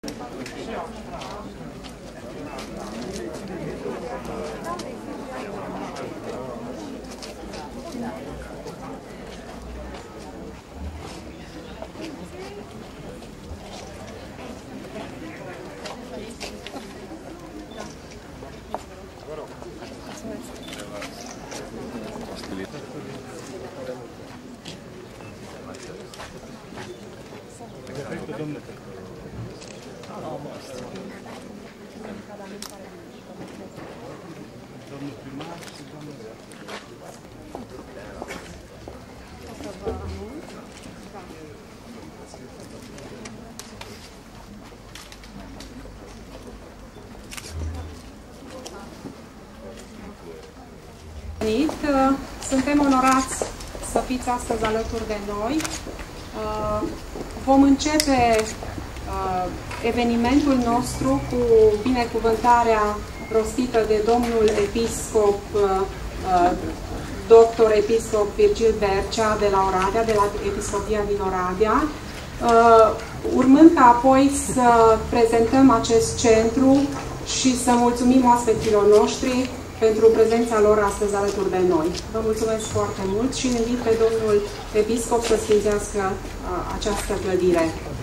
Suntem onorați să fiți astăzi alături de noi. Vom începe evenimentul nostru cu binecuvântarea rostită de domnul episcop, doctor episcop Virgil Bercea de la Oradea, de la Episcopia din Oradea, urmând ca apoi să prezentăm acest centru și să mulțumim oaspeților noștri pentru prezența lor astăzi alături de noi. Vă mulțumesc foarte mult și invit pe domnul episcop să sfințească această clădire.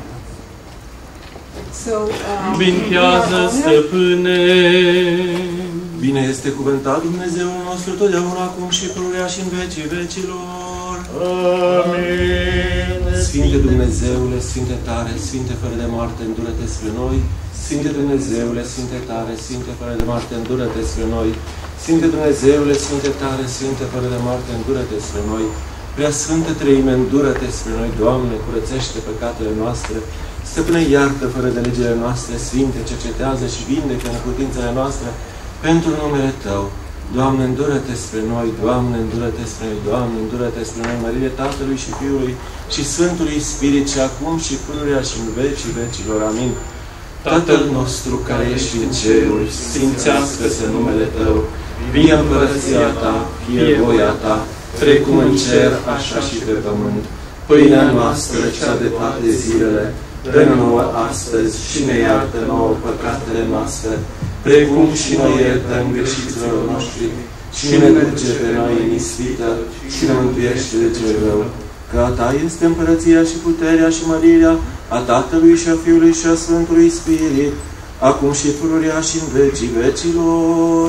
Bintează, stăpâne! Bine este cuvântat Dumnezeul nostru totdeauna, acum și pururea și în vecii vecilor. Amin! Sfinte Dumnezeule, Sfinte tare, Sfinte fără de moarte, îndură-te spre noi. Sfinte Dumnezeule, Sfinte tare, Sfinte fără de moarte, îndură-te spre noi. Sfinte Dumnezeule, Sfinte tare, Sfinte fără de moarte, îndură-te spre noi. Prea Sfântă Treime, îndură-te spre noi, Doamne, curățește păcatele noastre. Stăpâne, iartă fără de legile noastre, Sfinte, cercetează și vindecă neputințele noastre pentru numele Tău. Doamne, îndură-te spre noi, Doamne, îndură-te spre noi, Doamne, îndură-te spre noi, mărire Tatălui și Fiului și Sfântului Spirit, și acum și pururea și în vecii vecilor. Amin. Tatăl nostru care ești în ceruri, sfințească-se numele Tău, vie împărăția Ta, fie voia Ta, precum în cer, așa și pe pământ. Pâinea noastră, cea de toate zilele, dă-ne nouă astăzi și ne iartă nouă păcatele noastre, precum și noi iertăm greșiților noștri, și ne duce pe noi în ispită și ne mântuiește de cel rău. Că a Ta este împărăția și puterea și mărirea a Tatălui și a Fiului și a Sfântului Spirit, acum și pururea și în vecii vecilor.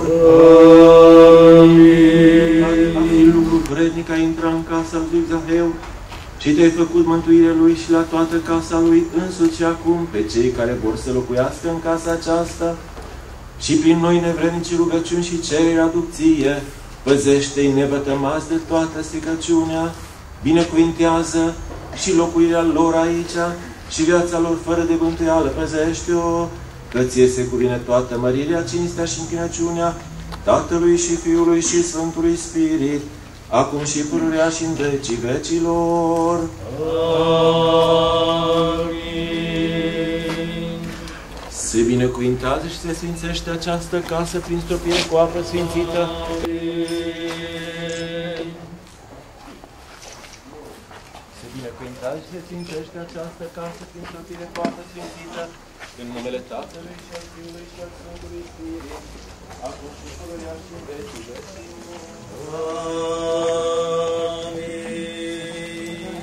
Amin. A fi lucru vrednic a intra în casa lui Zaheu și Te-ai făcut mântuire lui și la toată casa lui, însuți acum pe cei care vor să locuiască în casa aceasta și prin noi nevrednici rugăciuni și cereri adupție, păzește-i nevătămați de toată stricăciunea, binecuvintează și locuirea lor aici și viața lor fără de bântuială, păzește-o, că Ție se cuvine toată mărirea, cinstea și închinăciunea Tatălui și Fiului și Sfântului Spirit, acum și pururea și în vecii vecilor. Amin. Se binecuvintează și se sfințește această casă prin stropire cu apă sfințită. Se binecuvintează și se sfințește această casă prin stropire cu apă sfințită, în numele Tatălui și al Fiului și al Sfântului Spirit, acum și pururea și în vecii vecilor. Amin.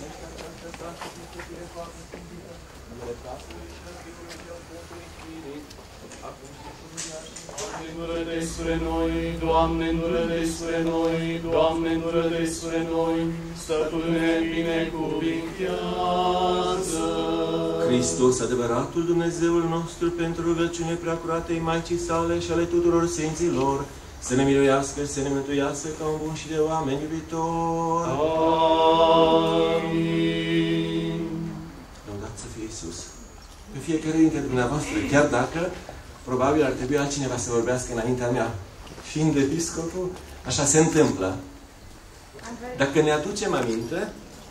Îndură-te spre noi, Doamne, îndură-te spre noi, Doamne, îndură-te spre noi, Stăpâne, binecuvintează. Hristos, adevăratul Dumnezeul nostru, pentru rugăciune preacuratei Maicii sale și ale tuturor sfinților, să ne miluiască și să ne mântuiască ca un bun și de oameni iubitor. Amin. Lăudat să fie Iisus. Pe fiecare dintre dumneavoastră, chiar dacă probabil ar trebui altcineva să vorbească înaintea mea, fiind episcopul, așa se întâmplă. Dacă ne aducem aminte...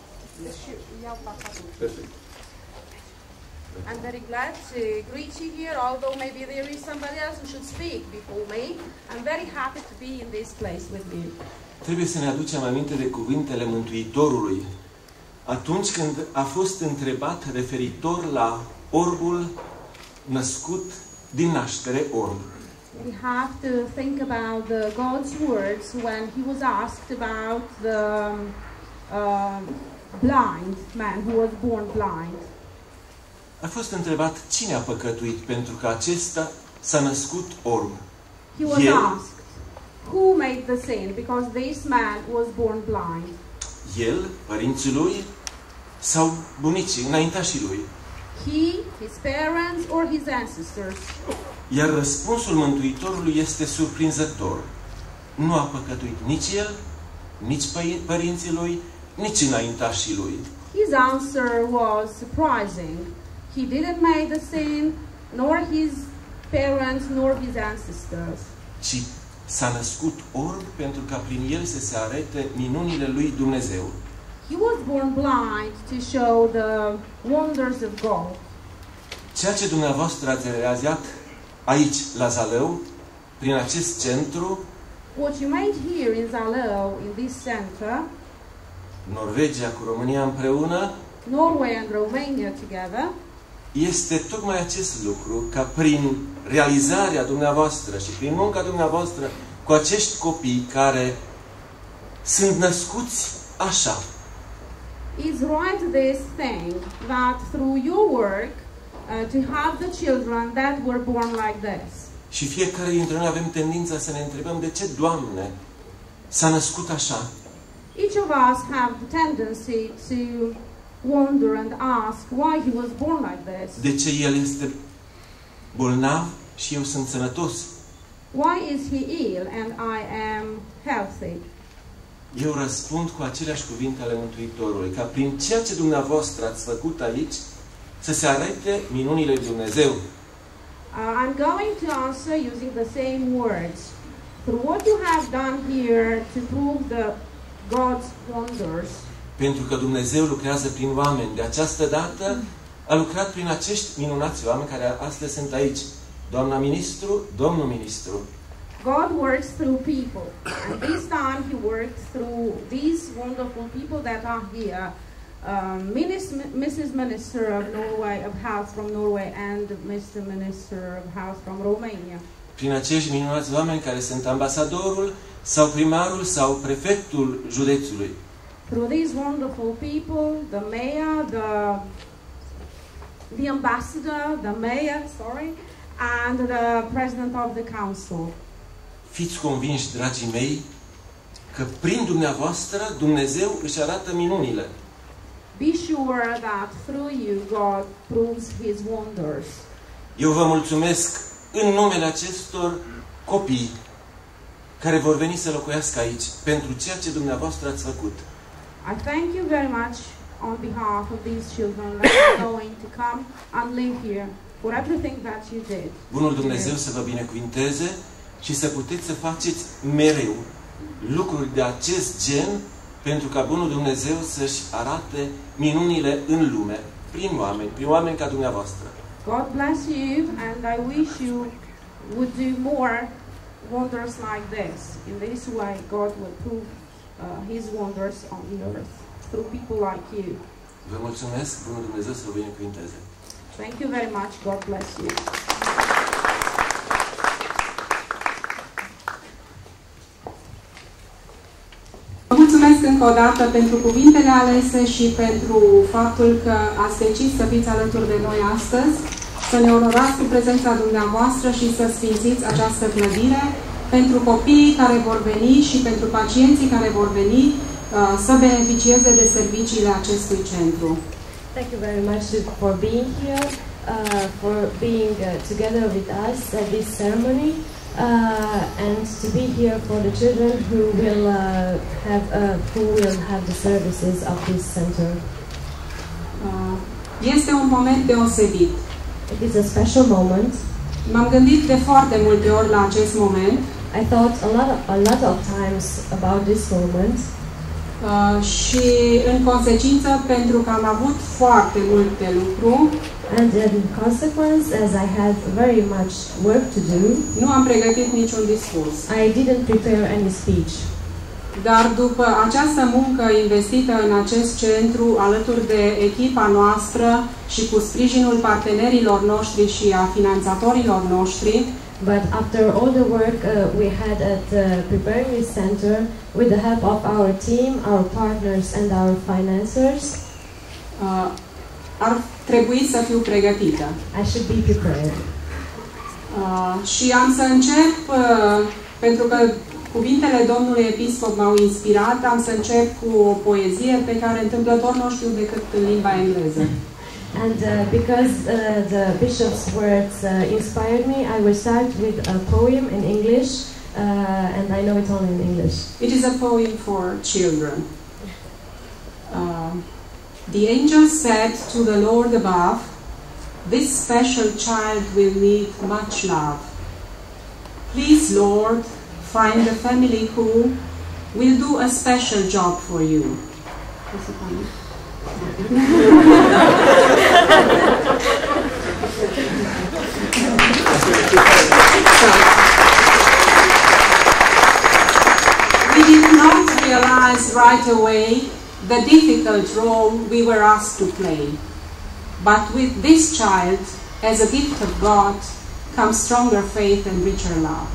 Perfect. I'm very glad to greet you here, although maybe there is somebody else who should speak before me. I'm very happy to be in this place with you. Trebuie să ne aducem aminte de cuvintele Mântuitorului. Atunci când a fost întrebat referitor la orbul născut din naștere orb. We have to think about God's words when he was asked about the blind man who was born blind. A fost întrebat cine a păcătuit pentru că acesta s-a născut orb. He was asked, who made the sin because this man was born blind? El, părinții lui sau bunicii, înaintașii lui? He, his parents, or his ancestors? Iar răspunsul Mântuitorului este surprinzător. Nu a păcătuit nici el, nici părinții lui, nici înaintașii lui. His answer was surprising. He didn't make the sin, nor his parents, nor his ancestors. Ci s-a născut orb pentru ca prin el să se arate minunile lui Dumnezeu. He was born blind to show the wonders of God. Ceea ce dumneavoastră ați realizat aici, la Zalău, prin acest centru, What you made here in Zalău, in this center, Norvegia cu România împreună, Norway and Romania together, este tocmai acest lucru, ca prin realizarea dumneavoastră și prin munca dumneavoastră cu acești copii care sunt născuți așa. It's right this thing that through your work to have the children that were born like this. Și fiecare dintre noi avem tendința să ne întrebăm de ce, Doamne, s-a născut așa. Each of us have the tendency to wonder and ask why he was born like this. De ce El este bolnav și eu sunt sănătos? Why is he ill and I am healthy? Eu răspund cu aceleași cuvinte ale Mântuitorului, ca prin ceea ce dumneavoastră ați făcut aici, să se arate minunile lui Dumnezeu. I'm going to answer using the same words. Through what you have done here to prove God's wonders. Pentru că Dumnezeu lucrează prin oameni. De această dată a lucrat prin acești minunați oameni care astăzi sunt aici. Doamna ministru, domnul ministru. God works through people. And this time he worked through these wonderful people that are here. Mrs. Minister of Norway, of House from Norway, and Mr. Minister of House from Romania. Prin acești minunați oameni care sunt ambasadorul sau primarul sau prefectul județului. Through these wonderful people, the mayor, the ambassador, the mayor, and the president of the council. Fiți convinși, dragii mei, că prin dumneavoastră Dumnezeu își arată minunile. Be sure that through you God proves his wonders. Eu vă mulțumesc în numele acestor copii care vor veni să locuiască aici pentru ceea ce dumneavoastră ați făcut. I thank you very much on behalf of these children that are going to come and live here for everything that you did. Bunul Dumnezeu să vă binecuvinteze și să puteți să faceți mereu lucruri de acest gen pentru ca Bunul Dumnezeu să-și arate minunile în lume, prin oameni ca dumneavoastră. God bless you, and I wish you would do more wonders like this. In this way, God will prove his wonders on the earth through people like you. Vă mulțumesc, Bunul Dumnezeu să vă binecuvinteze. Thank you very much. God bless you. Mulțumesc încă o dată pentru cuvintele alese și pentru faptul că ați decis să fiți alături de noi astăzi, să ne onorați cu prezența dumneavoastră și să sfințiți această clădire pentru copiii care vor veni și pentru pacienții care vor veni să beneficieze de serviciile acestui centru. Thank you very much for being here, for being together with us at this ceremony. And to be here for the children who will have the services of this center. Este un moment deosebit. It is a special moment. M-am gândit de foarte multe ori la acest moment. I thought a lot of times about this moment. Și în consecință, pentru că am avut foarte multe lucruri, and in consequence, as I had very much work to do, nu am pregătit niciun discurs. I didn't prepare any speech. Dar după această muncă investită în acest centru, alături de echipa noastră și cu sprijinul partenerilor noștri și a finanțatorilor noștri, but after all the work we had at preparing this center, with the help of our team, our partners and our financiers, ar trebui să fiu pregătită. I should be prepared. Și am să încep, pentru că cuvintele domnului episcop m-au inspirat, am să încep cu o poezie pe care întâmplător nu știu decât în limba engleză. And because the bishop's words inspired me, I will start with a poem in English, and I know it only in English. It is a poem for children. The angel said to the Lord above, "This special child will need much love. Please, Lord, find a family who will do a special job for you." We did not realize right away the difficult role we were asked to play. But with this child, as a gift of God, comes stronger faith and richer love.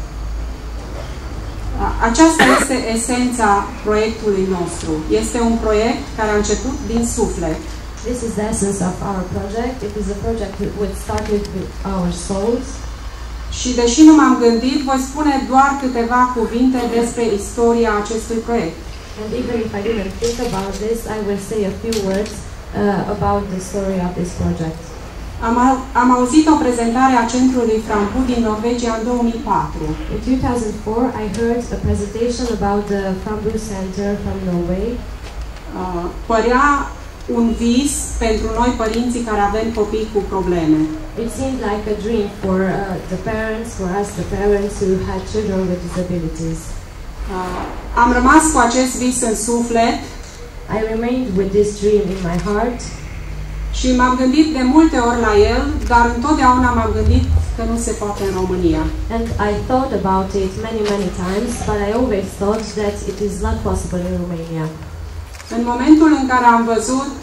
Aceasta este esența proiectului nostru. Este un proiect care a început din suflet. This is the essence of our project. It is a project which started with our souls. Și deși nu m-am gândit, voi spune doar câteva cuvinte despre istoria acestui proiect. And even if I didn't think about this, I will say a few words about the story of this project. Am auzit o prezentare a centrului Frambu din Norvegia în 2004. In 2004, I heard a presentation about the Frambu Center from Norway. Părea un vis pentru noi părinții care avem copii cu probleme. It seemed like a dream for the parents, for us, the parents who had children with disabilities. Am rămas cu acest vis în suflet. I remained with this dream in my heart. Și m-am gândit de multe ori la el, dar întotdeauna m-am gândit că nu se poate în România. And I thought about it many times, but I always thought that it is not possible in Romania. În momentul în care am văzut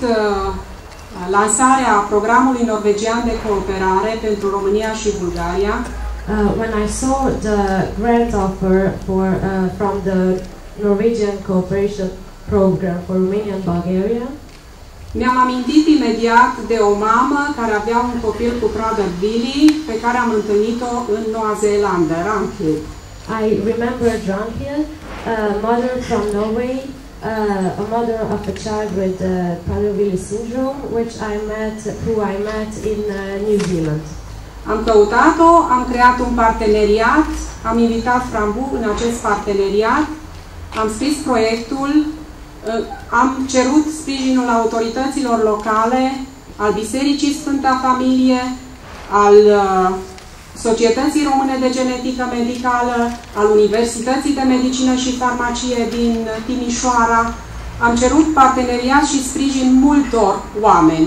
lansarea programului norvegian de cooperare pentru România și Bulgaria, when I saw the grant offer from the Norwegian Cooperation Program for Romania and Bulgaria, mi-am amintit imediat de o mamă care avea un copil cu pradă Billy, pe care am întâlnit-o în Noua Zeelandă, Ragnhild. I remembered Ragnhild, a mother from Norway, a mother of a child with Prader-Willi syndrome, who I met in New Zealand. Am căutat-o, am creat un parteneriat, am invitat Frambu în acest parteneriat, am scris proiectul, am cerut sprijinul autorităților locale, al Bisericii Sfânta Familie, al Societății Române de Genetică Medicală, al Universității de Medicină și Farmacie din Timișoara. Am cerut parteneriat și sprijin multor oameni.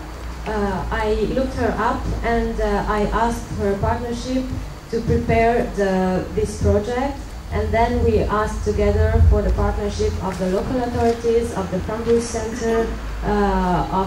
I looked her up and I asked her partnership to prepare this project. And then we asked together for the partnership of the local authorities, of the Frambu Center, of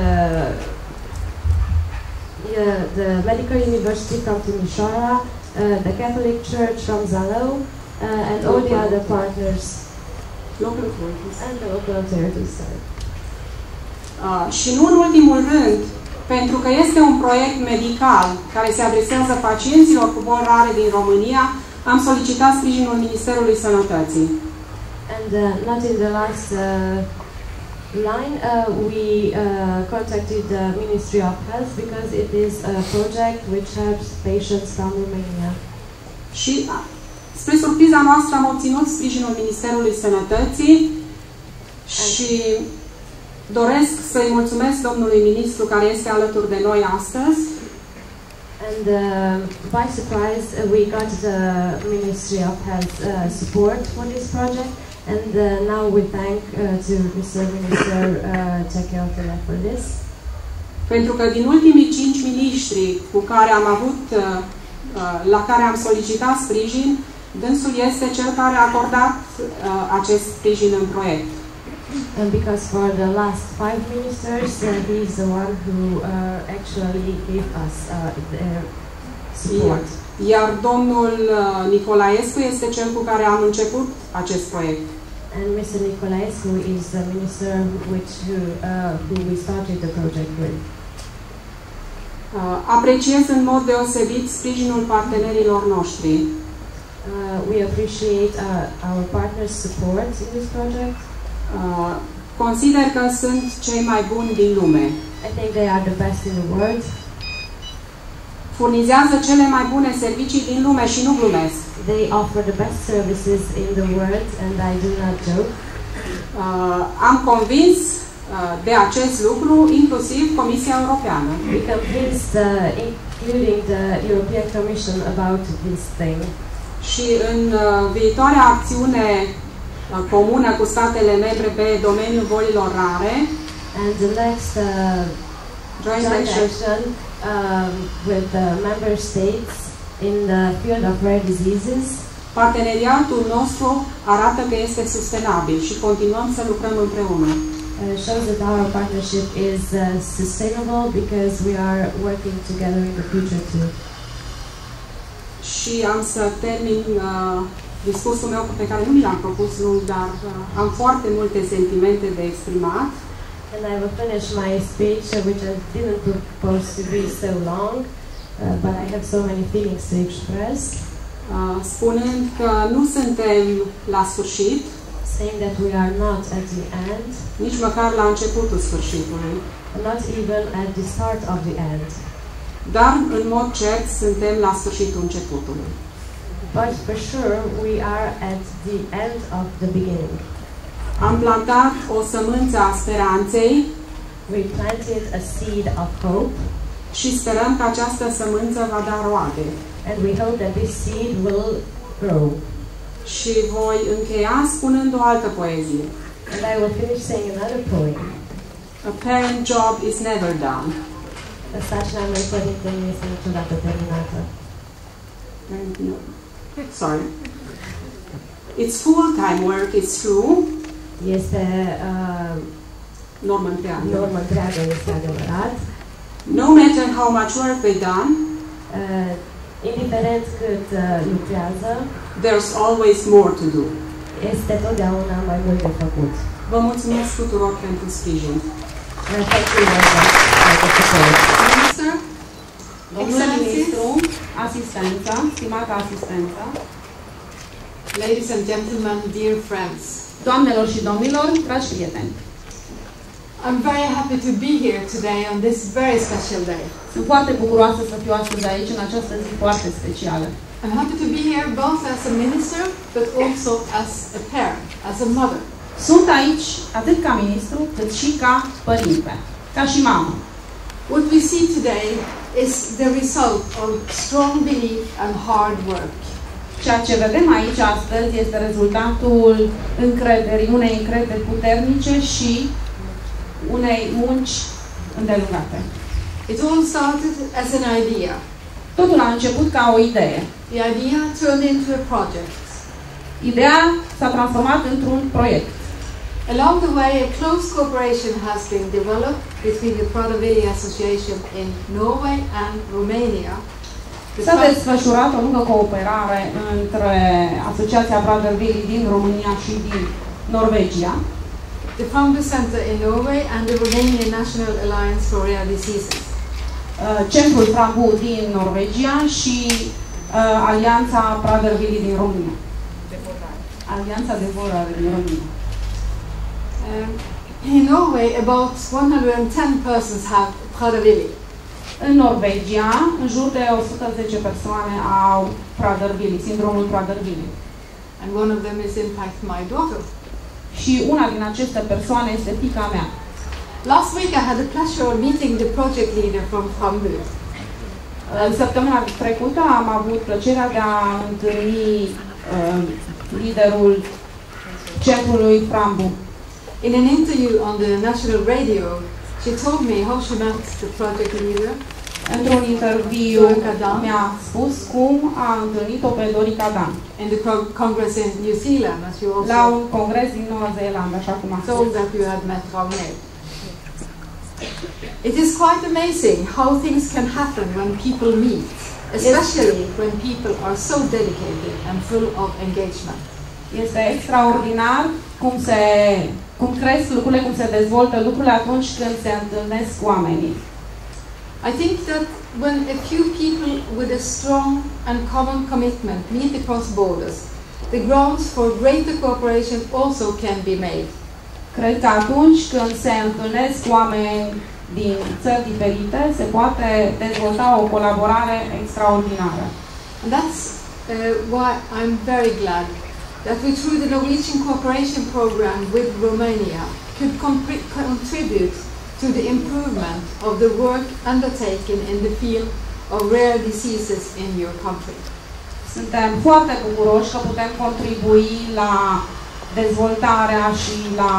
the Medical University from Timișoara, the Catholic Church from Zalău, and all the other partners. Local authorities. And the local authorities, sorry. Și nu în ultimul rând, pentru că este un proiect medical care se adresează pacienților cu boli rare din România, am solicitat sprijinul Ministerului Sănătății. And not in the last line, we contacted the Ministry of Health because it is a project which helps patients from Romania. Și spre surpriza noastră am obținut sprijinul Ministerului Sănătății și doresc să-i mulțumesc domnului ministru care este alături de noi astăzi. And by surprise, we got the Ministry of Health support for this project, and now we thank to Mr. Minister Ceachiotele for this. Pentru că din ultimii 5 miniștri cu care am avut, la care am solicitat sprijin, Dânsul este cel care a acordat acest sprijin în proiect. And because for the last 5 ministers, he is the one who actually gave us their support. Iar domnul Nicolaescu este cel cu care am început acest proiect. And Mr. Nicolaescu is the minister who we started the project with. Apreciez în mod deosebit sprijinul partenerilor noștri. We appreciate our partners' support in this project. Consider că sunt cei mai buni din lume. I think they are the best in the world. Furnizează cele mai bune servicii din lume și nu glumesc. They offer the best services in the world, and I do not joke. Am convins de acest lucru inclusiv Comisia Europeană. We convinced, including the European Commission, about this thing. Și în viitoarea acțiune comună cu statele membre pe domeniul bolilor rare, and the next joint action with the member states in the field of rare diseases, parteneriatul nostru arată că este sustenabil și continuăm să lucrăm împreună. Shows that our partnership is sustainable because we are working together in the future too. Și am să termin discursul meu pe care nu mi l-am propus lung, dar am foarte multe sentimente de exprimat. And I will finish my speech, which I didn't propose to be so long, but I have so many feelings to express. Spunând că nu suntem la sfârșit, saying that we are not at the end, nici măcar la începutul sfârșitului, not even at the start of the end. Dar, în mod cert, suntem la sfârșitul începutului. But for sure, we are at the end of the beginning. Am plantat o sămânță a speranței. We planted a seed of hope. Și sperăm că această sămânță va da roade. And we hope that this seed will grow. Și voi încheia spunând o altă poezie. And I will finish saying another poem. A parent job is never done. Sarcina unui părinte nu este niciodată terminată. Sorry. It's full-time work, it's true. Este normă întreagă. Normă întreagă, este adevărat. No matter how much work they done, indiferent cât lucrează, there's always more to do. Este totdeauna mai mult de făcut. Vă mulțumesc tuturor pentru sprijin. Thank you very much for the support. Minister, Domnul ministru, asistența, stimată asistență, ladies and gentlemen, dear friends, doamnelor și domnilor, dragi prieteni, I'm very happy to be here today on this very special day. Sunt foarte bucuroasă să fiu astăzi aici în această zi foarte specială. I'm happy to be here both as a minister, but also as a parent, as a mother. Sunt aici atât ca ministru, cât și ca părinte, ca și mamă. What we see today is the result of strong belief and hard work. Ceea ce vedem aici astăzi este rezultatul încrederii, unei încrederi puternice și unei munci îndelungate. It all started as an idea. Totul a început ca o idee. The idea turned into a project. Ideea s-a transformat într-un proiect. Along the way, a close cooperation has been developed between the Prader-Willi Association in Norway and Romania. S-a desfășurat o lungă cooperare între Asociația Prader-Willi din România și din Norvegia, the Founder Center in Norway and the Romanian National Alliance for Rare Diseases. Centrul Frambu din Norvegia și Alianța Prader-Willi din România. Alianța de Volare din România. In Norway, about 110 persons have Prader-Willi. În Norvegia, în jur de 110 persoane au Prader-Willi, sindromul Prader-Willi. And one of them is in fact my daughter. Și una din aceste persoane este fiica mea. Last week I had the pleasure of meeting the project leader from Frambu. În săptămâna trecută am avut plăcerea de a întâlni liderul centrului Frambu. In an interview on the national radio, she told me how she met the project leader. Într-un interviu mi-a spus cum a întâlnit-o pe Dorica Dan. In the congress in New Zealand, as you also La un congres din Noua Zeelandă, așa cum a spus. told that you had met Ragnhild. It is quite amazing how things can happen when people meet, especially when people are so dedicated and full of engagement. Este extraordinar cum cresc lucrurile, cum se dezvoltă lucrurile atunci când se întâlnesc oamenii. I think that when a few people with a strong and common commitment meet across borders, the grounds for greater cooperation also can be made. Cred că atunci când se întâlnesc oameni din țări diferite, se poate dezvolta o colaborare extraordinară. And that's why I'm very glad that we, through the Norwegian cooperation program with Romania, could contribute to the improvement of the work undertaken in the field of rare diseases in your country. Suntem foarte bucuroși că putem contribui la dezvoltarea și la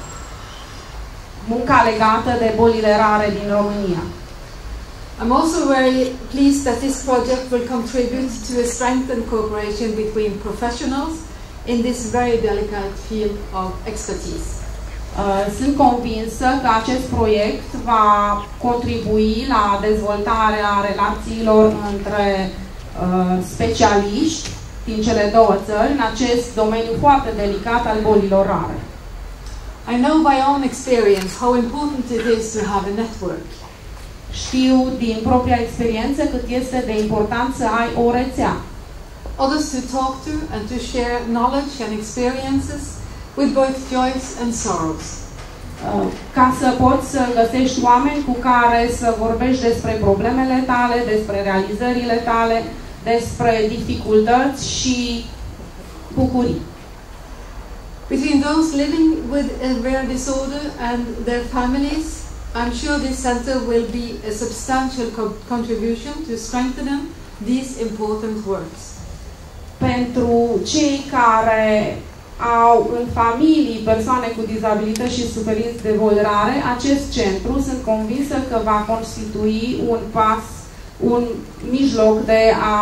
munca legată de bolile rare din România. I'm also very pleased that this project will contribute to a strengthened cooperation between professionals in this very delicate field of expertise. Sunt convinsă că acest proiect va contribui la dezvoltarea relațiilor între specialiști din cele două țări în acest domeniu foarte delicat al bolilor rare. I know by own experience how important it is to have a network. Știu din propria experiență cât este de important să ai o rețea. Others to talk to and to share knowledge and experiences with both joys and sorrows. Ca să poți să găsești oameni cu care să vorbești despre problemele tale, despre realizările tale, despre dificultăți și bucurii. Between those living with a rare disorder and their families, I'm sure this center will be a substantial contribution to strengthening these important works. Pentru cei care au în familii persoane cu dizabilități și suferinți de boli rare, acest centru sunt convinsă că va constitui un mijloc de a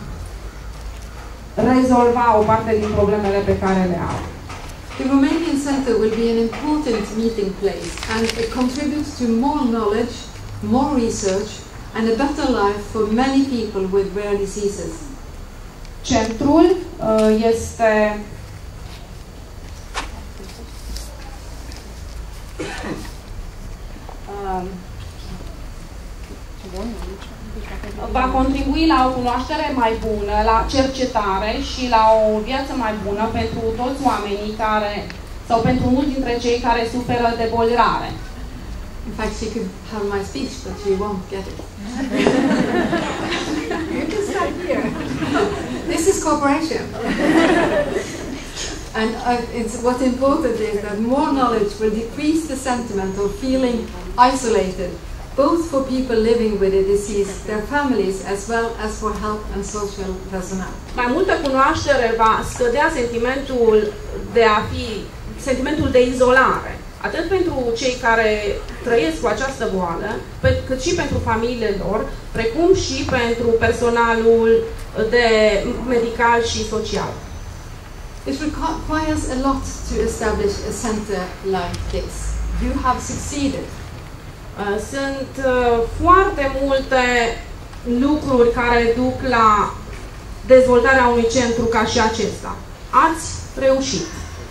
rezolva o parte din problemele pe care le au. The Romanian Center will be an important meeting place and it contributes to more knowledge, more research and a better life for many people with rare diseases. Centrul este va contribui la o cunoaștere mai bună, la cercetare și la o viață mai bună pentru toți oamenii care, sau pentru mulți dintre cei care suferă de boli rare. In fact, she could have my speech, but she won't get it. You can start here. This is cooperation. And what's important is that more knowledge will decrease the sentiment of feeling isolated, both for people living with a disease, their families, as well as for health and social personnel. Mai multă cunoaștere va scădea sentimentul de izolare, atât pentru cei care trăiesc cu această boală, cât și pentru familiile lor, precum și pentru personalul medical și social. It requires a lot to establish a center like this. You have succeeded. Sunt foarte multe lucruri care duc la dezvoltarea unui centru ca și acesta. Ați reușit.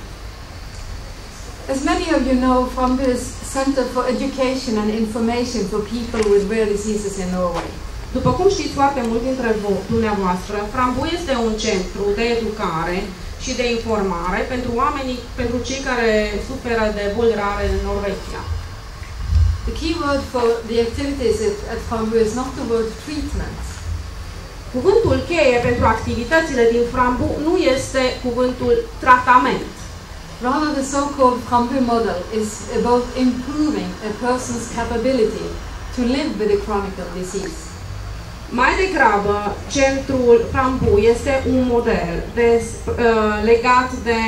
As many of you know, Frambu is Center for Education and Information for people with rare diseases in Norway. După cum știți foarte mult dintre dumneavoastră, Frambu este un centru de educare și de informare pentru cei care suferă de boli rare în Norvegia. The key word for the activities at Frambu is not the word treatment. Cuvântul cheie pentru activitățile din Frambu nu este cuvântul tratament. Rather, the so-called Frambu model is about improving a person's capability to live with a chronic disease. Mai degrabă, centrul Frambu este un model legat de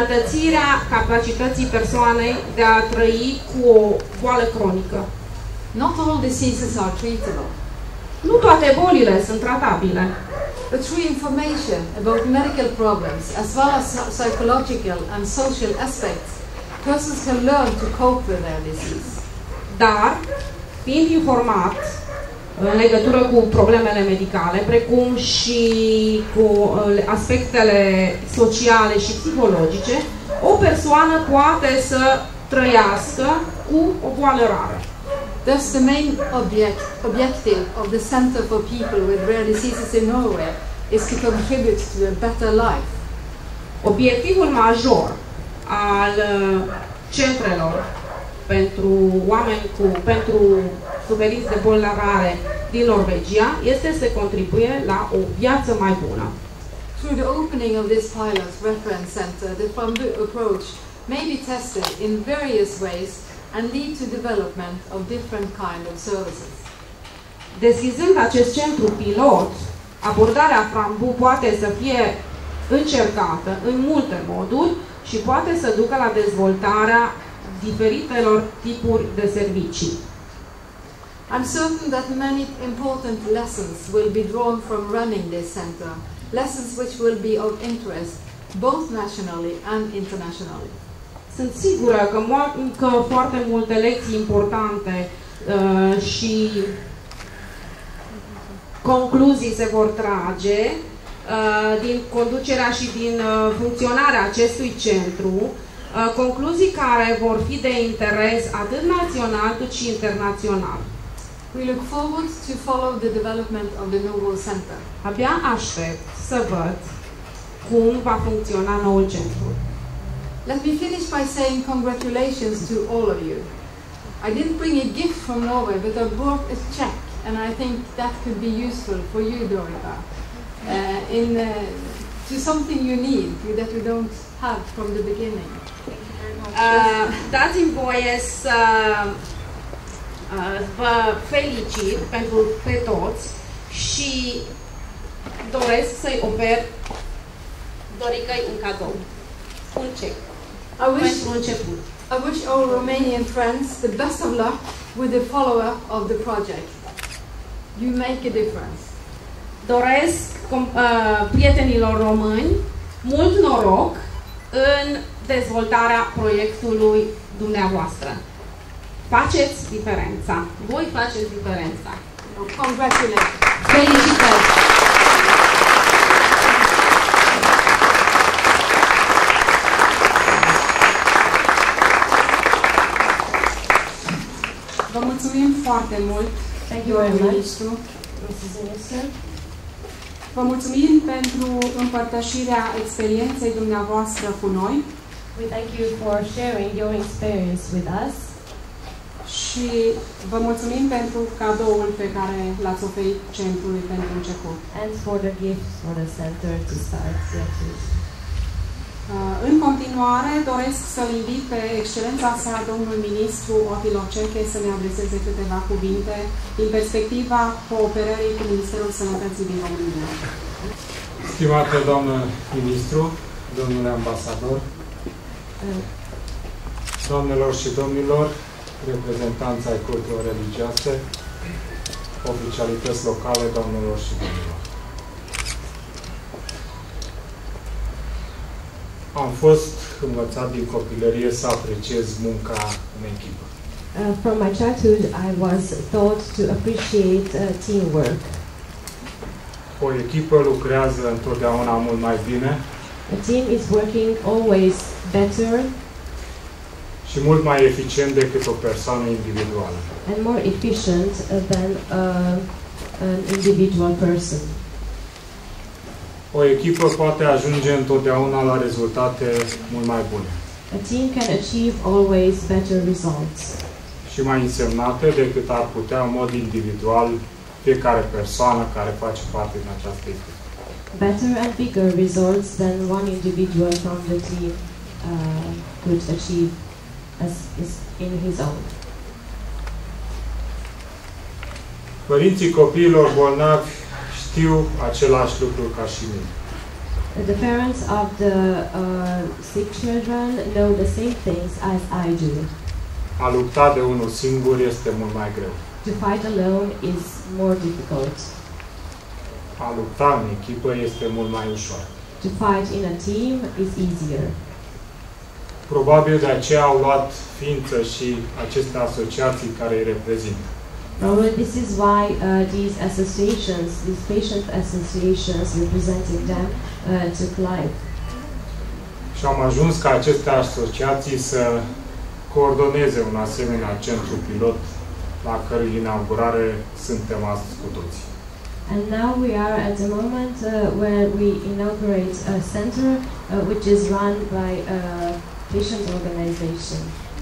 îmbunătățirea capacității persoanei de a trăi cu o boală cronică. Not all diseases are treatable. Nu toate bolile sunt tratabile. But through information about medical problems, as well as psychological and social aspects, persons can learn to cope with their disease. Dar, fiind informat în legătură cu problemele medicale, precum și cu aspectele sociale și psihologice, o persoană poate să trăiască cu o boală rară. Thus, the main objective of the Center for People with Rare Diseases in Norway is to contribute to a better life. Obiectivul major al centrelor pentru oameni pentru suferiți de boli rare din Norvegia este să contribuie la o viață mai bună. Through the opening of this pilot reference center, the bamboo approach may be tested in various ways and lead to development of different kind of services. Deschizând acest centru pilot, abordarea Frambu poate să fie încercată în multe moduri și poate să ducă la dezvoltarea diferitelor tipuri de servicii. I'm certain that many important lessons will be drawn from running this center, lessons which will be of interest both nationally and internationally. Sunt sigură că foarte multe lecții importante și concluzii se vor trage din conducerea și din funcționarea acestui centru, concluzii care vor fi de interes atât național cât și internațional. We look forward to follow the development of the Novo Center. Abia aștept să văd cum va funcționa noul centru. Let me finish by saying congratulations to all of you. I didn't bring a gift from Norway, but I brought a check, and I think that could be useful for you, Dorita, to something you need that you don't have from the beginning. Dați-mi voie să vă felicit pe toți și doresc să-i ofer Doricăi un cadou, un cec. Pentru început. I wish all Romanian friends the best of luck with the follow-up of the project. You make a difference. Doresc prietenilor români mult noroc în dezvoltarea proiectului dumneavoastră. Faceți diferența. Voi faceți diferența. Congratulations. Felicitări! Vă mulțumim foarte mult, domnul ministru. Vă mulțumim pentru împărtășirea experienței dumneavoastră cu noi. We thank you for sharing your experience with us. Și vă mulțumim pentru cadoul pe care l-ați oferit centrului pentru început. And for the gift for the center to start the activity. În continuare, doresc să-l invit pe excelența sa, domnul ministru Otil Oceche, să ne adreseze câteva cuvinte din perspectiva cooperării cu Ministerul Sănătății din România. Stimată doamnă ministru, domnule ambasador, doamnelor și domnilor, reprezentanți ai cultelor religioase, oficialități locale, doamnelor și domnilor. Am fost învățat din copilărie să apreciez munca în echipă. From my childhood, I was taught to appreciate teamwork. O echipă lucrează întotdeauna mult mai bine. A team is working always better și mult mai eficient decât o persoană individuală. And more efficient than an individual person. O echipă poate ajunge întotdeauna la rezultate mult mai bune. A team can achieve always better results. Și mai însemnate decât ar putea în mod individual fiecare persoană care face parte din această echipă. Better and bigger results than one individual from the team could achieve as is in his own. Părinții copiilor bolnavi știu același lucru ca și mine. The parents of the sick children know the same things as I do. A lupta de unul singur este mult mai greu. To fight alone is more difficult. A lupta în echipă este mult mai ușor. To fight in a team is easier. Probabil de aceea au luat ființă și aceste asociații care îi reprezintă. Probably this is why these associations, these patient associations representing them, took life. Și am ajuns ca aceste asociații să coordoneze un asemenea centru pilot la cărui inaugurare suntem astăzi cu toții. And now we are at the moment where we inaugurate a center which is run by a patient organization.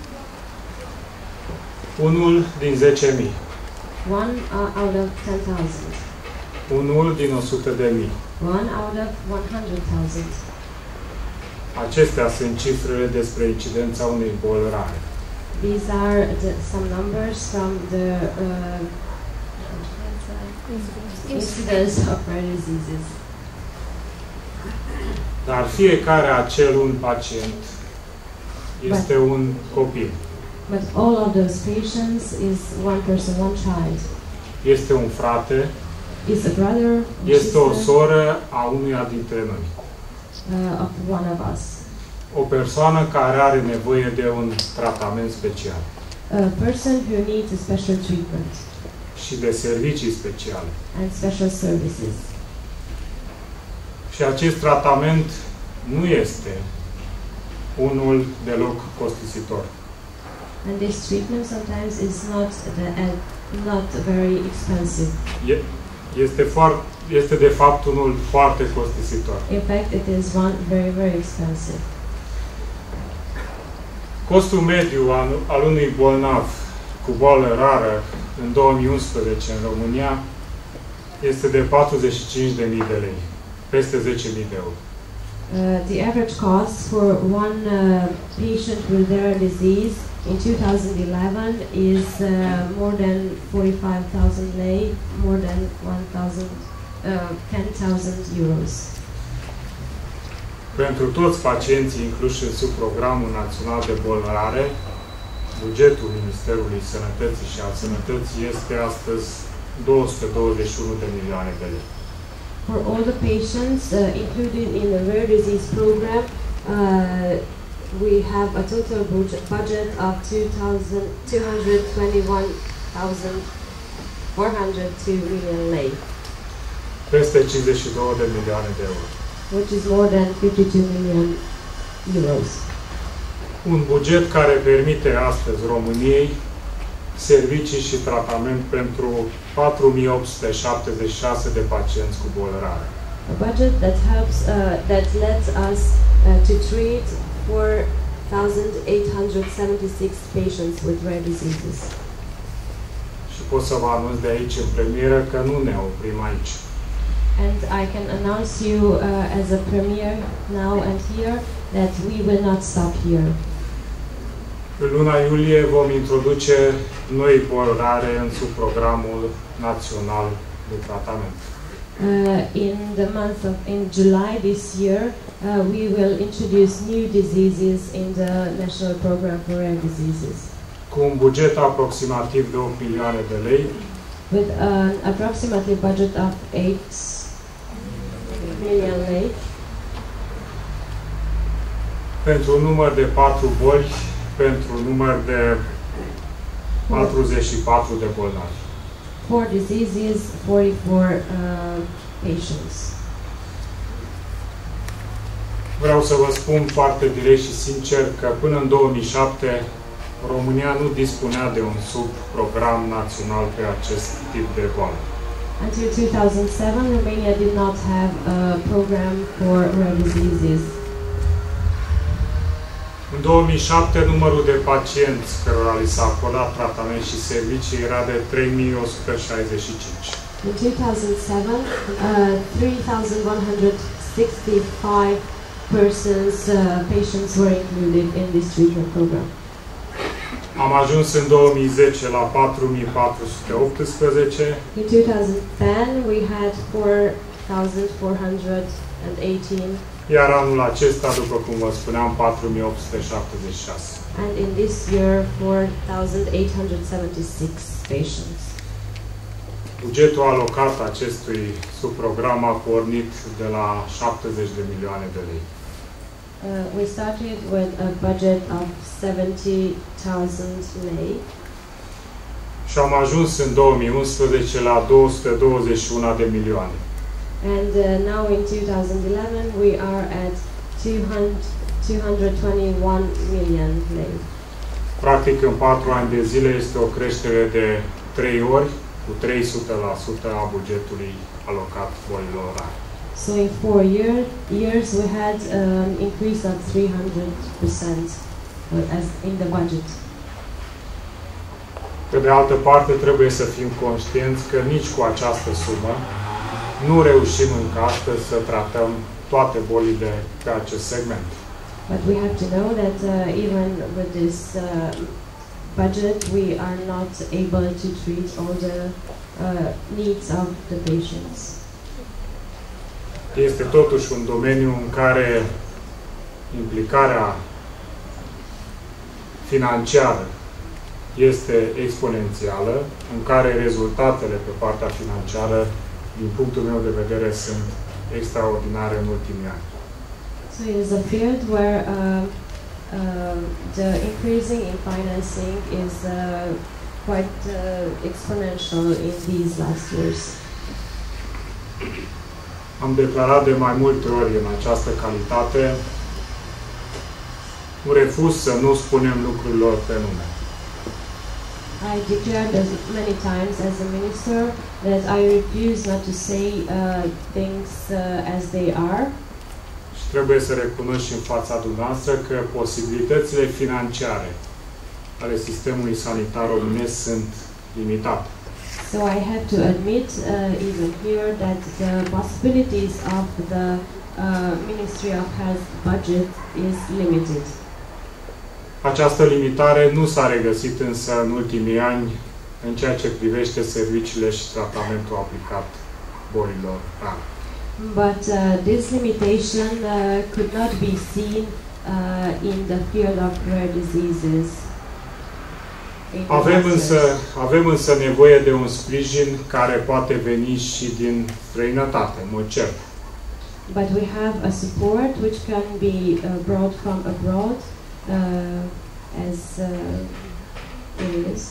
Unul din 10.000. One out of 10,000. Unul din 100.000. One out of 100,000. Acestea sunt cifrele despre incidența unei boli rare. These are some numbers from the incidence of rare diseases. Dar fiecare acel un pacient este un copil. But all of those patients is one person, one child. Este un frate. Is a brother. Este o soră a unuia dintre noi. Of one of us. O persoană care are nevoie de un tratament special. A person who needs a special treatment. Și de servicii speciale. And special services. Și acest tratament nu este unul deloc costisitor. And this treatment sometimes is not very expensive. Este de fapt unul foarte costisitor. In fact, it is one very, very expensive. Costul mediu al unui bolnav cu boală rară în 2011 în România este de 45.000 de lei, peste 10.000 de euro. The average cost for one patient with rare disease in 2011 is more than 45,000 lei, more than 10,000 euros. Pentru toți pacienții incluși sub Programul Național de Boli Rare, bugetul Ministerului Sănătății și al Sănătății este astăzi 221 de milioane de lei. For all the patients included in the rare disease program, we have a total budget of 221,402 million lei. Peste 52 de milioane de euro. Which is more than 52 million euros. Un buget care permite astăzi României servicii și tratament pentru 4.876 de pacienți cu boli rare. A budget that helps, that lets us to treat 4,876 patients with rare diseases. Și pot să vă anunț de aici în premieră că nu ne oprim aici. And I can announce you as a premier now and here that we will not stop here. În luna iulie vom introduce noi boli rare în subprogramul național de tratament. In July this year, we will introduce new diseases in the National Program for Rare Diseases. Cu un buget aproximativ de 8 milioane de lei. With an approximately budget of 8 million lei. Pentru un număr de 4 boli, pentru un număr de 44 de bolnavi. 4 diseases, 44 patients. Vreau să vă spun foarte direct și sincer că până în 2007 România nu dispunea de un subprogram național pe acest tip de boală. Until 2007, Romania did not have a program for rare diseases. În 2007, numărul de pacienți cărora li s-a acordat tratament și servicii era de 3.165. In 2007, 3,165 patients were included in this treatment program. Am ajuns în 2010 la 4.418. In 2010, we had 4,418. Iar anul acesta, după cum vă spuneam, 4.876. and in this year 4,876 patients. Bugetul alocat acestui subprogram a pornit de la 70 de milioane de lei. We started with a budget of 70,000 lei. Și am ajuns în 2011 la 221 de milioane. And now in 2011 we are at 221 million lei. Practic în 4 ani de zile este o creștere de 3 ori cu 300% a bugetului alocat bolilor rare. So in 4 years we had an increase of 300% as in the budget. Pe de altă parte, trebuie să fim conștienți că nici cu această sumă nu reușim încă astăzi să tratăm toate bolile pe acest segment. But we have to know that even with this budget, we are not able to treat all the needs of the patients. Este totuși un domeniu în care implicarea financiară este exponențială, în care rezultatele pe partea financiară, din punctul meu de vedere, sunt extraordinare în ultimii ani. So it is a field where the increasing in financing is quite exponential in these last years. Am declarat de mai multe ori în această calitate, nu refuz să nu spunem lucrurilor pe nume. I declared as many times as a minister that I refuse not to say things as they are. Și trebuie să recunosc și în fața dumneavoastră că posibilitățile financiare ale sistemului sanitar românesc sunt limitate. So I have to admit even here that the possibilities of the Ministry of Health budget is limited. Această limitare nu s-a regăsit însă în ultimii ani în ceea ce privește serviciile și tratamentul aplicat bolilor rare. But this limitation could not be seen in the field of rare diseases. Avem însă nevoie de un sprijin care poate veni și din străinătate, în mod cert. But we have a support which can be brought from abroad, as it is.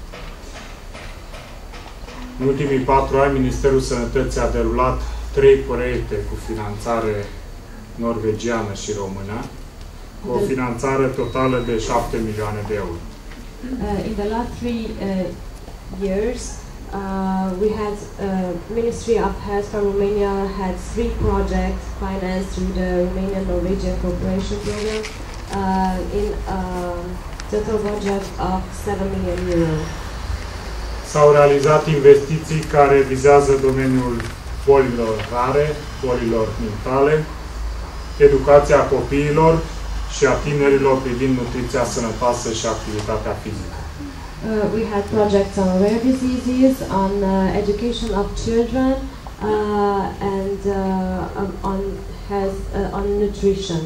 În ultimii 4 ani, Ministerul Sănătății a derulat 3 proiecte cu finanțare norvegiană și română, cu o finanțare totală de 7 milioane de euro. In the last 3 years, we had Ministry of Health from Romania had 3 projects financed through the Romanian-Norwegian Cooperation Program in a total budget of 7 million euro. S-au realizat investiții care vizează domeniul bolilor rare, bolilor mentale, educația copiilor și a tinerilor privind nutriția sănătoasă și activitatea fizică. We had projects on rare diseases, on education of children, and on health, on nutrition.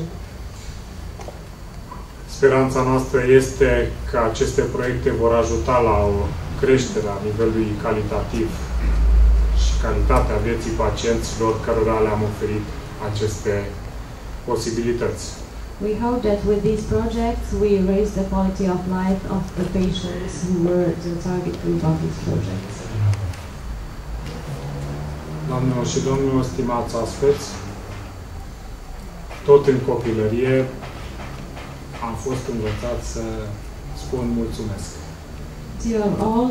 Speranța noastră este că aceste proiecte vor ajuta la o creștere a nivelului calitativ și calitatea vieții pacienților cărora le-am oferit aceste posibilități. We hope that with these projects we raise the quality of life of the patients who were the target group of these projects. Doamnelor și domnilor, stimați aspeți, tot în copilărie am fost învățat să spun mulțumesc. To all,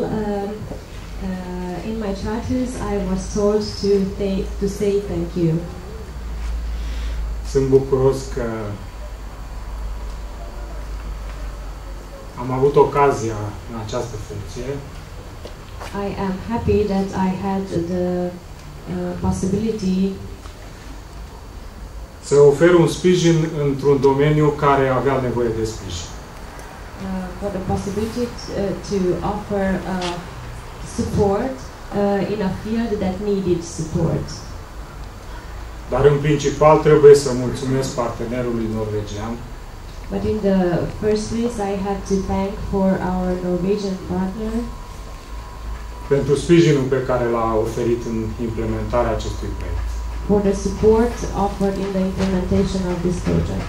in my childhood, I was told to say thank you. Sunt bucuros că am avut ocazia în această funcție I am happy that I had the possibility să ofer un sprijin într-un domeniu care avea nevoie de sprijin. for the possibility to offer support in a field that needed support. Dar în principal trebuie să mulțumesc partenerului norvegian But in the first place, I have to thank for our Norwegian partner pentru sprijinul pe care l-a oferit în implementarea acestui proiect. for the support offered in the implementation of this project.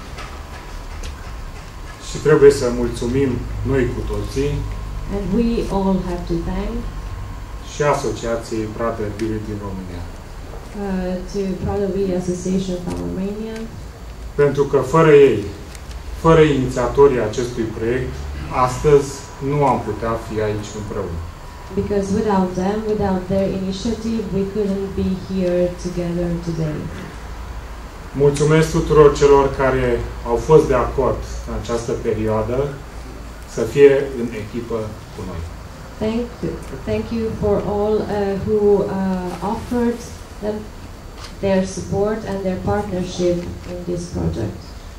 Și trebuie să mulțumim noi cu toții And we all have to thank și Asociației Prader Willi din România. to Prader-Willi Association from Romania, Pentru că fără ei, fără inițiatorii acestui proiect, astăzi nu am putea fi aici împreună. because without them, without their initiative, we couldn't be here together today. Mulțumesc tuturor celor care au fost de acord în această perioadă să fie în echipă cu noi. Thank you for all who offered them their support and their partnership in this project.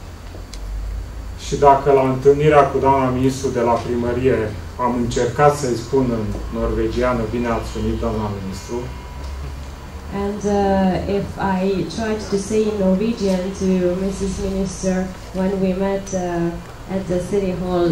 Și dacă la întâlnirea cu doamna ministru de la primărie am încercat să-i spun în norvegiană, bine ați venit, doamna ministru, And if I tried to say in Norwegian to Mrs. Minister when we met at the City Hall,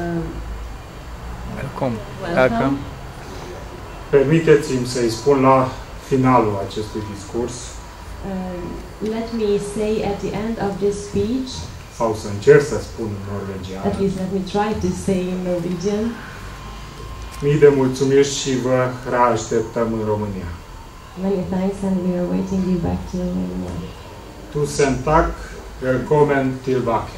welcome. permiteți-mi să-i spun la finalul acestui discurs, Let me say at the end of this speech, sau să încerc să spun în norvegiană, at least let me try to say in Norwegian, mii de mulțumiri și vă reașteptăm în România. many thanks and we are waiting you back to Romania. Tusen tack, välkommen tillbaka.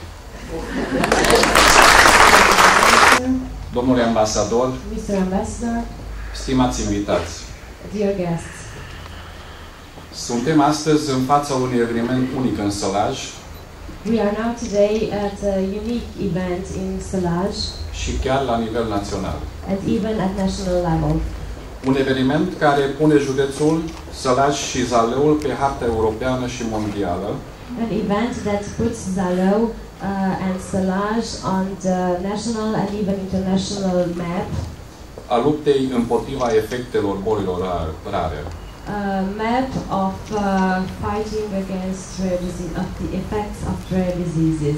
Domnule ambasador, Mr. Ambassador, stimați invitați, dear guests, suntem astăzi în fața unui eveniment unic în Sălaj we are now today at a unique event in Sălaj și chiar la nivel național. and even at national level. Un eveniment care pune județul Sălaj și Zalăul pe harta europeană și mondială, An event that puts Zalău and Sălaj on the national and even international map, a luptei împotriva efectelor bolilor rare. a map of fighting against rare disease, of the effects of rare diseases.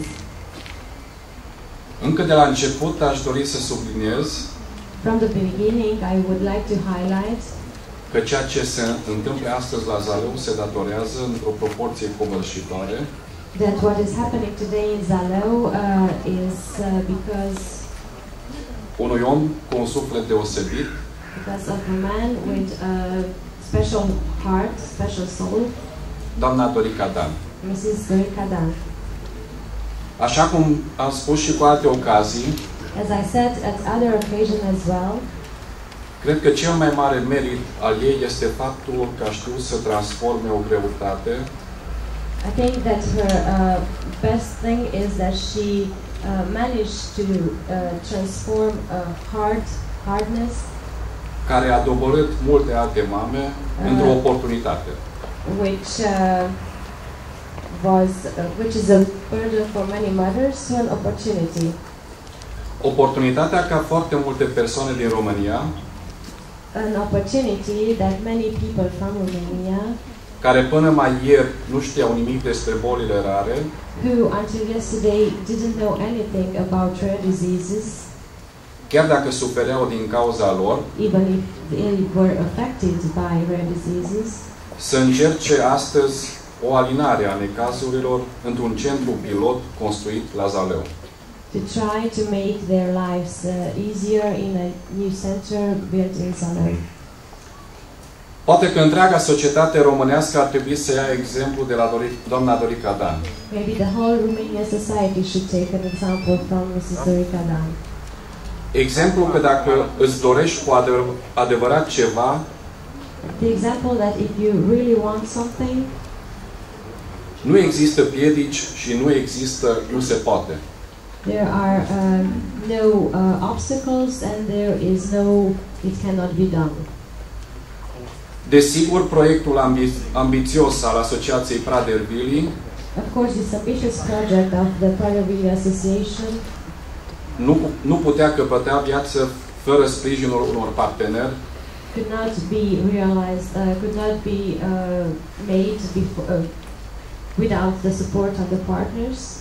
Încă de la început aș dori să subliniez From the beginning, I would like to highlight că ceea ce se întâmplă astăzi la Zalău se datorează într-o proporție covârșitoare that what is happening today in Zalău is because unui om cu un suflet deosebit, of a man with a special heart, special soul, doamna Dorica Dan. Mrs. Dorica Dan. Așa cum am spus și cu alte ocazii, As I said at other occasions as well, cred că cel mai mare merit al ei este faptul că a știut să transforme o greutate I think that her best thing is that she managed to transform a hardness care a doborât multe alte mame într-o oportunitate. Which is a burden for many mothers to an opportunity. Oportunitatea ca foarte multe persoane din România, An opportunity that many people from Romania, care până mai ieri nu știau nimic despre bolile rare, who until yesterday didn't know anything about rare diseases, chiar dacă sufereau din cauza lor, even if they were affected by rare diseases, să încerce astăzi o alinare a necazurilor într-un centru pilot construit la Zalău. to try to make their lives easier in a new center built in Zalău. Poate că întreaga societate românească ar trebui să ia exemplu de la doamna Dorica Dan. Maybe the whole Romanian society should take an example from Mrs. Dorica Dan. Exemplu că dacă îți dorești cu adevărat ceva, The example that if you really want something, nu există piedici și nu se poate. there are no obstacles and it cannot be done. Desigur, proiectul ambițios al Asociației Prader Willi Of course, this ambitious project of the Prader-Willi Association nu putea căpăta viață fără sprijinul unor parteneri could not be realized, could not be made without the support of the partners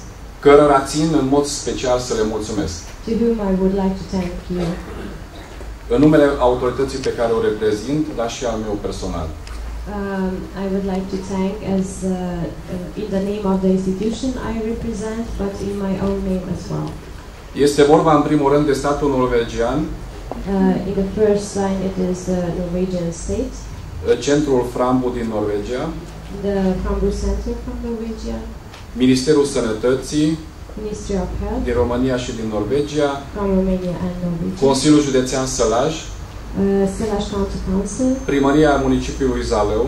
cărora țin în mod special să le mulțumesc. To whom I would like to thank you. În numele autorității pe care o reprezint, dar și al meu personal. I would like to thank as in the name of the institution I represent, but in my own name as well. Este vorba în primul rând de statul norvegian. In the first line it is the Norwegian state. Centrul Frambu din Norvegia. The Frambu Center from Norwegia. Ministerul Sănătății. Ministry of Health. Din România și din Norvegia. From Romania and Norvegia. Consiliul Județean Sălaj. Sălaj County Council. Primăria municipiului Zalău.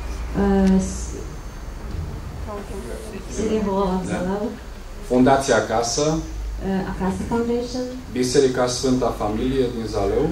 City Hall of Zalău. Fundația Acasă. Acasă Foundation. Biserica Sfânta Familie din Zalău.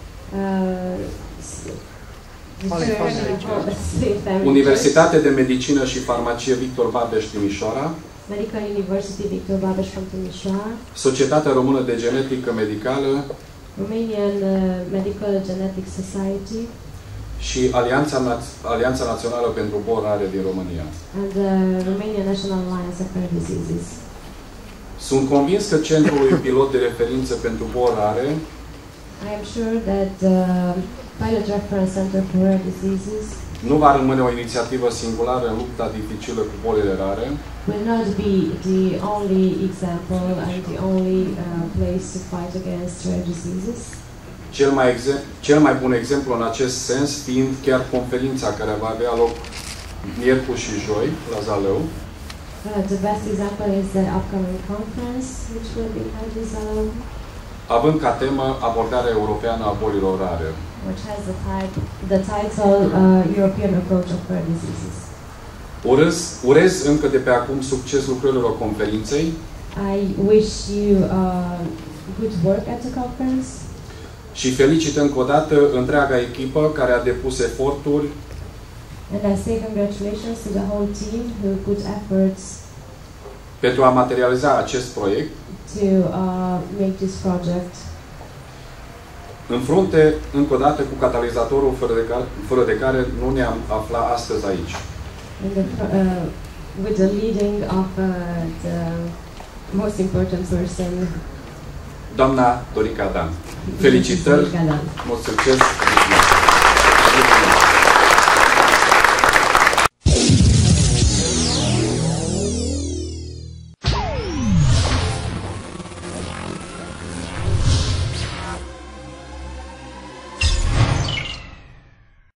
Universitatea de Medicină și Farmacie Victor Babeș Timișoara. Medical University Victor Babeș from Timișoara. Societatea Română de Genetică Medicală. Romanian Medical Genetic Society. Și Alianța Națională pentru Boli Rare din România. And the Romanian National Alliance of Rare Diseases. Sunt convins că centrul pilot de referință pentru boli rare I am sure that Pilot Reference Center for Rare Diseases nu va rămâne o inițiativă singulară în lupta dificilă cu bolile rare, will not be the only example and the only place to fight against rare diseases. Cel mai bun exemplu în acest sens fiind chiar conferința care va avea loc miercuri și joi la Zalău. The best example is the upcoming conference which will be held in Zalău. Având ca temă abordarea europeană a bolilor rare. Which has the title European Approach of Rare Diseases. Urez încă de pe acum succes lucrărilor conferinței. I wish you good work at the conference. Și felicit încă o dată întreaga echipă care a depus eforturi. And I say congratulations to the whole team who put efforts pentru a materializa acest proiect. To make this project. În frunte, încă o dată, cu catalizatorul fără de care nu ne-am aflat astăzi aici. With the leading of the most important person, doamna Dorica Dan. Felicitări, mult succes!